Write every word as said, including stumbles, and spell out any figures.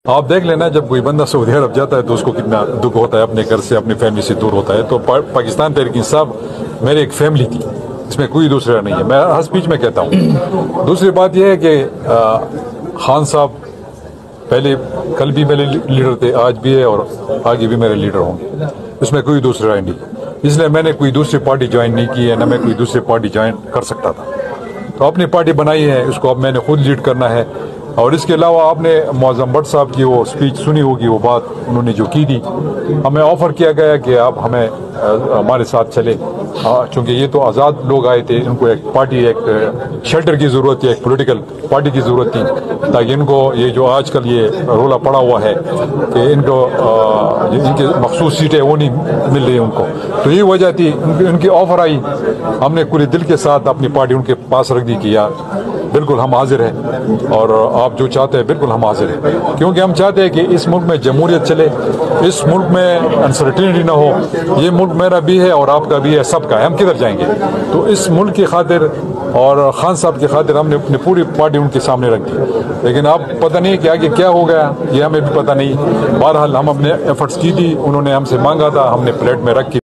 آپ دیکھ لینا جب کوئی بندہ سعودی عرب جاتا ہے تو اس کو کتنا دکھ ہوتا ہے، اپنے گھر سے اپنی فیملی سے دور ہوتا ہے. تو پاکستان تحریک انصاف میری ایک فیملی تھی، اس میں کوئی دوسرا نہیں ہے، میں ہر اسپیچ میں کہتا ہوں. دوسری بات یہ ہے کہ خان صاحب پہلے کل بھی میرے لیڈر تھے، آج بھی ہے اور آگے بھی میرے لیڈر ہوں گے، اس میں کوئی دوسرا رائے نہیں. اس لیے میں نے کوئی دوسری پارٹی جوائن نہیں کی ہے، نہ میں کوئی دوسری پارٹی جوائن کر سکتا تھا. تو اپنی پارٹی بنائی ہے، اس کو اب میں نے خود لیڈ کرنا ہے. اور اس کے علاوہ آپ نے معظم بٹ صاحب کی وہ اسپیچ سنی ہوگی، وہ بات انہوں نے جو کی تھی، ہمیں آفر کیا گیا کہ آپ ہمیں ہمارے ساتھ چلے، چونکہ یہ تو آزاد لوگ آئے تھے، ان کو ایک پارٹی ایک شیلٹر کی ضرورت تھی، ایک پولیٹیکل پارٹی کی ضرورت تھی، تاکہ ان کو یہ جو آج کل یہ رولا پڑا ہوا ہے کہ ان کو ان کی مخصوص سیٹیں وہ نہیں مل رہی ان کو، تو یہ وجہ تھی. ان کی آفر آئی، ہم نے پورے دل کے ساتھ اپنی پارٹی ان کے پاس رکھ دی کہ یار بالکل ہم حاضر ہیں، اور آپ جو چاہتے ہیں بالکل ہم حاضر ہیں، کیونکہ ہم چاہتے ہیں کہ اس ملک میں جمہوریت چلے، اس ملک میں انسرٹینٹی نہ ہو. یہ ملک میرا بھی ہے اور آپ کا بھی ہے، سب کا ہے، ہم کدھر جائیں گے؟ تو اس ملک کی خاطر اور خان صاحب کی خاطر ہم نے اپنی پوری پارٹی ان کے سامنے رکھ دی. لیکن اب پتہ نہیں کہ آگے کیا ہو گیا، یہ ہمیں بھی پتہ نہیں. بہرحال ہم اپنے ایفرٹس کی تھی، انہوں نے ہم سے مانگا تھا، ہم نے پلیٹ میں رکھ کے